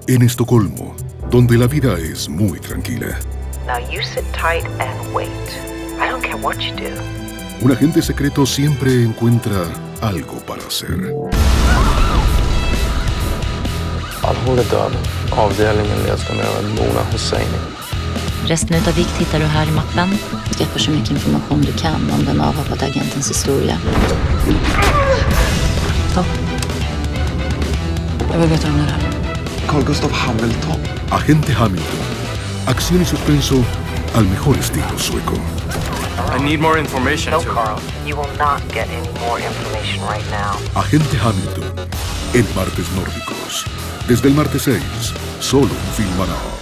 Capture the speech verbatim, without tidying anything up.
En Estocolmo, donde la vida es muy tranquila. Now you sit tight and wait. I don't care what you do. Un agente secreto siempre encuentra algo para hacer. Al-Hol är död. Avdelningen leds med Mona Hosseini. Resten utav vikt hittar du här i mappen. Skaffa så mycket information du kan om den avhoppade agentens historia. Stopp. Jag vill veta om det här. Carl Gustav Hamilton. Agente Hamilton. Acción y suspenso al mejor estilo sueco. I need more information. No, Carl. You will not get any more information right now. Agente Hamilton. En martes nórdicos. Desde el martes seis, solo en Filmarama.